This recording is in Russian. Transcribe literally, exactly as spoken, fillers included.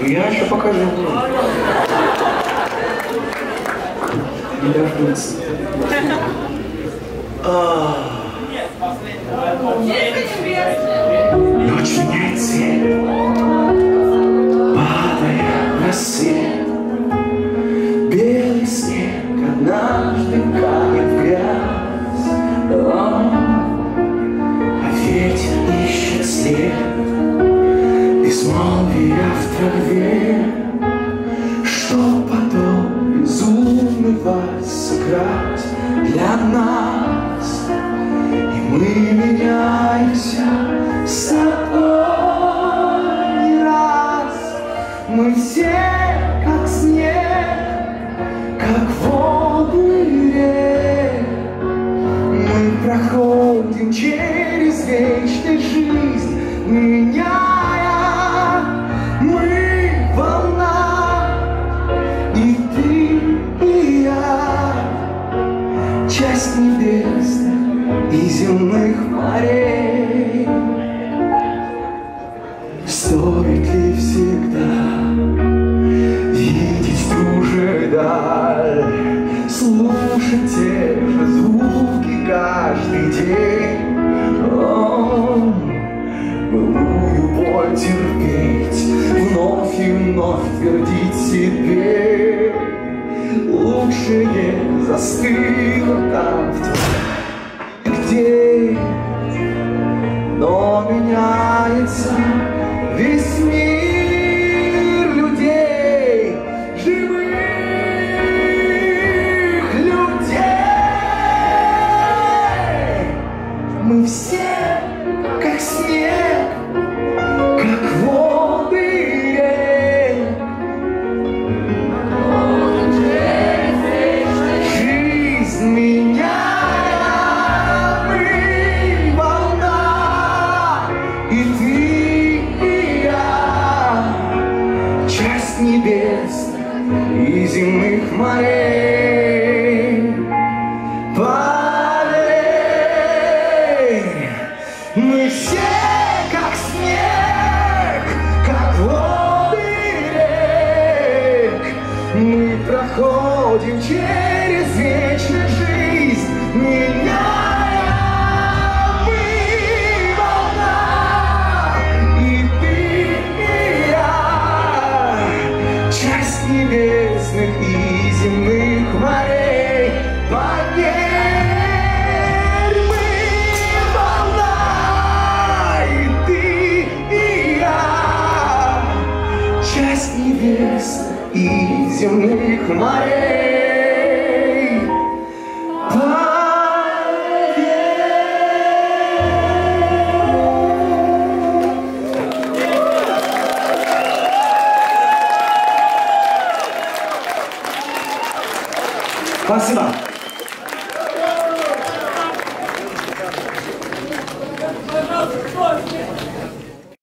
Я еще покажу. Не дождутся. Ночь меняет цвет, падая на свет. Белый снег однажды канет в грязь, а ветер ищет след безмолвия в траве, что потом безумный вальс сыграть для нас. И мы меняемся с тобой не раз. Мы все как снег, как воды рек. Мы проходим через вечность жизнь, меняя. Мы волна, и ты, и я, часть небесных и земных морей. Стоит ли всегда видеть ту же даль, слушать те же звуки каждый день? О, былую боль терпеть, вновь и вновь твердить себе: лучшее застыло там, где, но меняется весь мир людей, живых людей. Мы все как снег, как воды рек. Жизнь меня небес и земных морей. Поверь, мы все как снег, как воды рек. Мы проходим через вечную жизнь, меняя. Мы волна, и ты, и я, часть небесных и земных морей. Поверь, мы волна, и ты, и я, часть небесных и земных морей. Спасибо. Пожалуйста,